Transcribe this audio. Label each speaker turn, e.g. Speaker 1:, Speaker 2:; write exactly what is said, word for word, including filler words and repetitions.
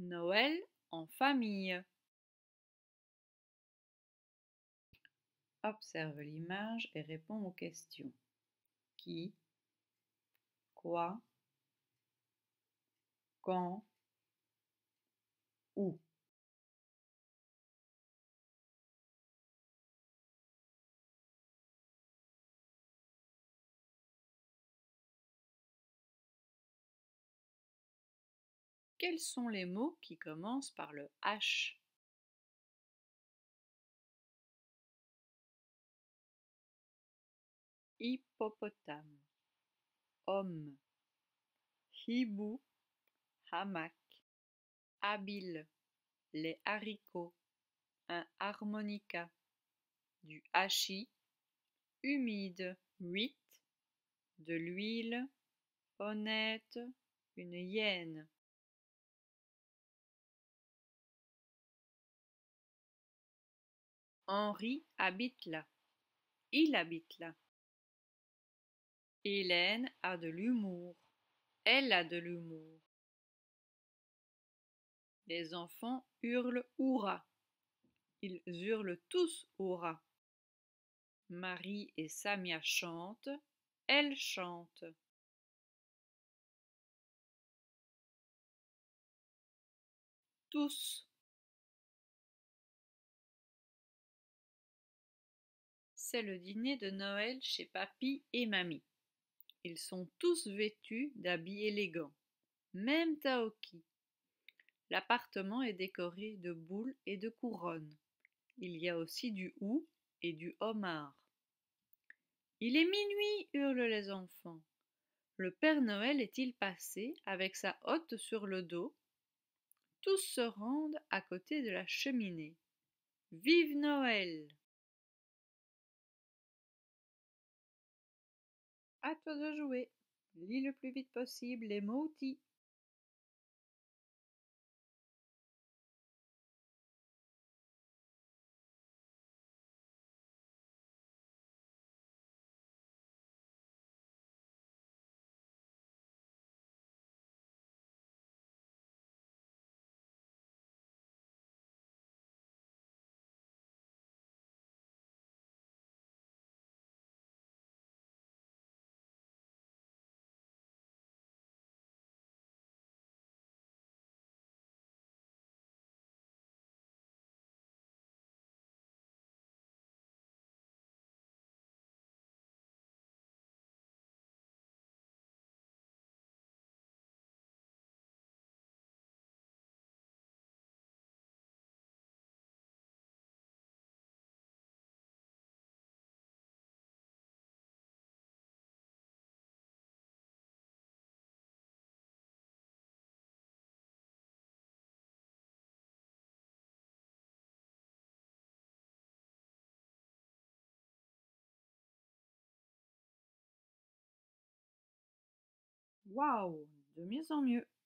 Speaker 1: Noël en famille. Observe l'image et réponds aux questions. Qui, quoi, quand, où. Quels sont les mots qui commencent par le H? Hippopotame, homme, hibou, hamac, habile, les haricots, un harmonica, du hachis, humide, huit, de l'huile, honnête, une hyène. Henri habite là. Il habite là. Hélène a de l'humour. Elle a de l'humour. Les enfants hurlent hurrah. Ils hurlent tous hurrah. Marie et Samia chantent. Elles chantent. Tous. C'est le dîner de Noël chez papy et mamie. Ils sont tous vêtus d'habits élégants, même Taoki. L'appartement est décoré de boules et de couronnes. Il y a aussi du hou et du homard. Il est minuit, hurlent les enfants. Le Père Noël est-il passé avec sa hotte sur le dos? Tous se rendent à côté de la cheminée. Vive Noël! À toi de jouer. Lis le plus vite possible les mots-outils. Waouh, de mieux en mieux.